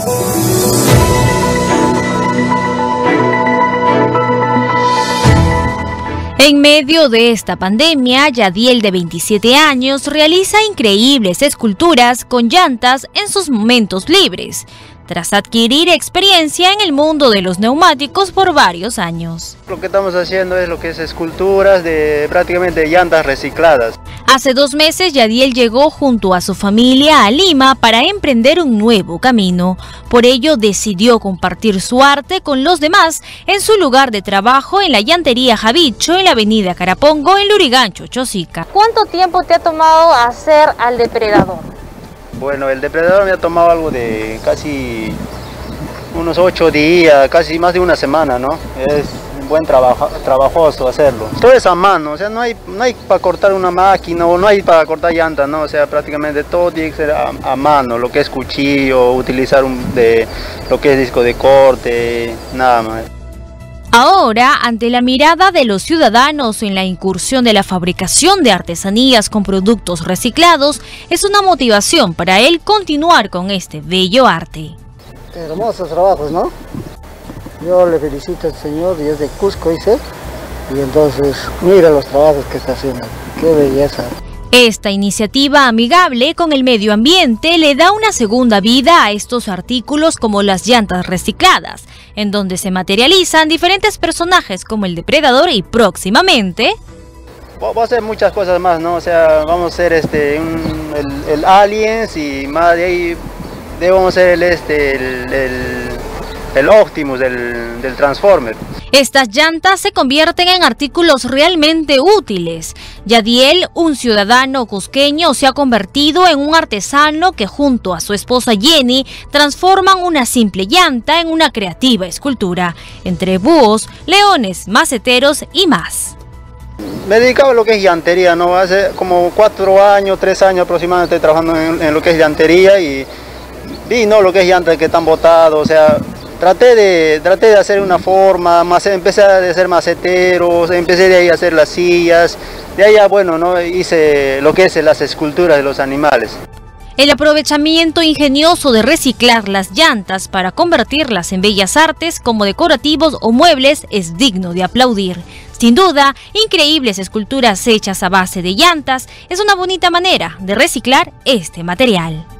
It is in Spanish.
En medio de esta pandemia, Yadiel, de 27 años, realiza increíbles esculturas con llantas en sus momentos libres, tras adquirir experiencia en el mundo de los neumáticos por varios años. Lo que estamos haciendo es lo que es esculturas de prácticamente llantas recicladas. Hace 2 meses, Yadiel llegó junto a su familia a Lima para emprender un nuevo camino. Por ello, decidió compartir su arte con los demás en su lugar de trabajo en la llantería Javicho, en la avenida Carapongo, en Lurigancho, Chosica. ¿Cuánto tiempo te ha tomado hacer al depredador? Bueno, el depredador me ha tomado algo de casi unos 8 días, casi más de una semana, ¿no? Es un buen trabajoso hacerlo. Todo es a mano, o sea, no hay para cortar una máquina o no hay para cortar llantas, ¿no? O sea, prácticamente todo tiene que ser a mano, lo que es cuchillo, utilizar lo que es disco de corte, nada más. Ahora, ante la mirada de los ciudadanos en la incursión de la fabricación de artesanías con productos reciclados, es una motivación para él continuar con este bello arte. Hermosos trabajos, ¿no? Yo le felicito al señor, y es de Cusco, dice, y entonces mira los trabajos que está haciendo, qué belleza. Esta iniciativa amigable con el medio ambiente le da una segunda vida a estos artículos como las llantas recicladas, en donde se materializan diferentes personajes como el depredador y próximamente... Vamos a hacer muchas cosas más, ¿no? O sea, vamos a hacer el Aliens y más de ahí debemos hacer el Optimus del Transformer. Estas llantas se convierten en artículos realmente útiles. Yadiel, un ciudadano cusqueño, se ha convertido en un artesano que junto a su esposa Jenny transforman una simple llanta en una creativa escultura, entre búhos, leones, maceteros y más. Me he dedicado a lo que es llantería, ¿no? Hace como 3 años aproximadamente estoy trabajando en lo que es llantería y vi, ¿no?, lo que es llantas que están botados, o sea... Traté de hacer una forma, empecé a hacer maceteros, empecé de ahí a hacer las sillas, de ahí bueno, ¿no?, hice lo que es las esculturas de los animales. El aprovechamiento ingenioso de reciclar las llantas para convertirlas en bellas artes como decorativos o muebles es digno de aplaudir. Sin duda, increíbles esculturas hechas a base de llantas es una bonita manera de reciclar este material.